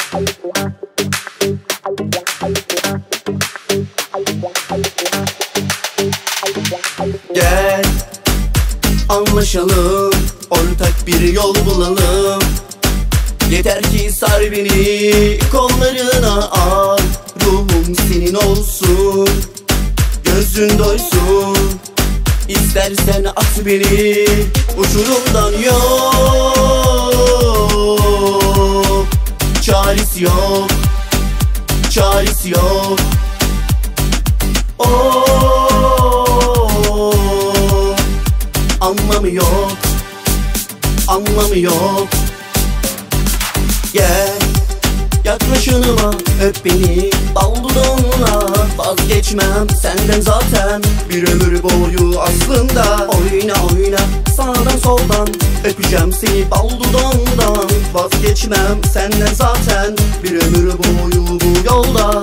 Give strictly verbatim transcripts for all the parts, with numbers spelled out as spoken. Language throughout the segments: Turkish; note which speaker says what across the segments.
Speaker 1: Gel anlaşalım, ortak bir yol bulalım. Yeter ki sar beni, kollarına al. Ruhum senin olsun, gözün doysun. İstersen at beni uçurumdan, yok çaresi yok, çaresi yok. Oh, anlamı yok, anlamı yok. Gel yaklaş yanıma, öp beni bal dudağına. Vazgeçmem senden zaten, bir ömür boyu aslında. Oyna oyna sağdan soldan, öpeceğim seni bal dudağından. Vazgeçmem senden zaten, bir ömür boyu bu yolda.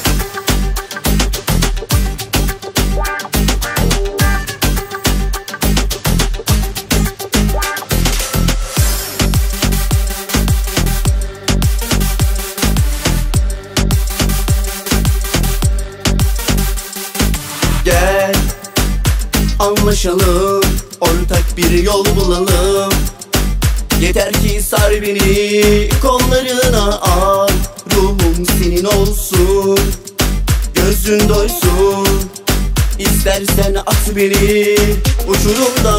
Speaker 1: Gel anlaşalım, ortak bir yol bulalım. Yeter ki sar beni, kollarına al. Ruhum senin olsun, gözün doysun. İstersen at beni uçurumdan,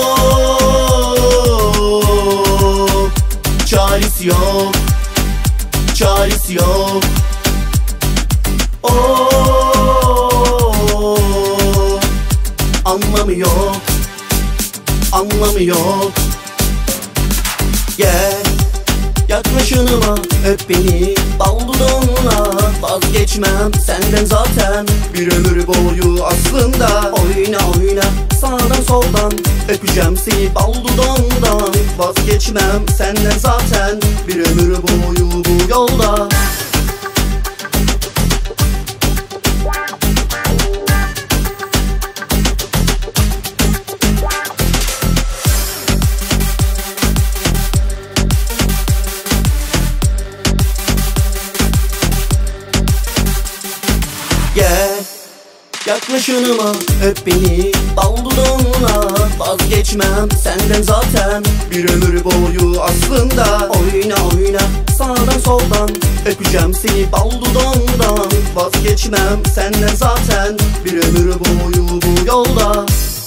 Speaker 1: yok çaresi yok, çaresi yok. Oh, anlamı yok, anlamı yok. Gel yaklaş yanıma, öp beni bal dudağına. Vazgeçmem senden zaten, bir ömür boyu aslında. Oyna oyna sağdan soldan, öpeceğim seni bal dudağından. Vazgeçmem senden zaten, bir ömür boyu bu yolda. Gel yaklaş yanıma, öp beni bal dudağına. Vazgeçmem senden zaten, bir ömür boyu aslında. Oyna oyna sağdan soldan, öpeceğim seni bal dudağından. Vazgeçmem senden zaten, bir ömür boyu bu yolda.